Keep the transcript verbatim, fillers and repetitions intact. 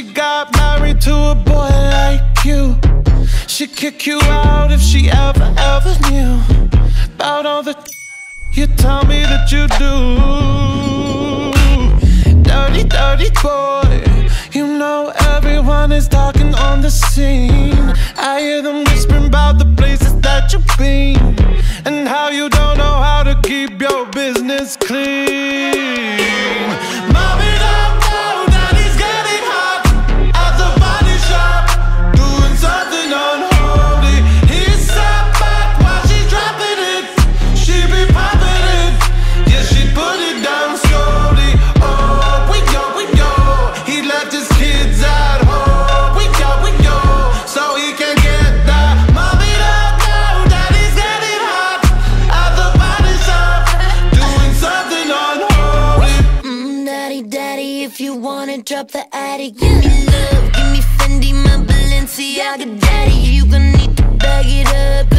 she got married to a boy like you. She'd kick you out if she ever, ever knew about all the you tell me that you do. Dirty, dirty boy. You know everyone is talking on the scene. I hear them whispering about the places that you've been and how you don't know how to keep your business clean. Mommy don't know that he's getting hot at the body shop, doing something unholy. He's sat back while she's dropping it. She be popping it, yeah, she put it down slowly. Oh, we go, we go. He left his kids at home. We go, we go, so he can get that. Mommy don't know that he's getting hot at the body shop, doing something unholy. Mm, daddy, daddy, if you wanna drop the attic, give me love, give me Fendi, my Balenciaga daddy. You gon' need to bag it up,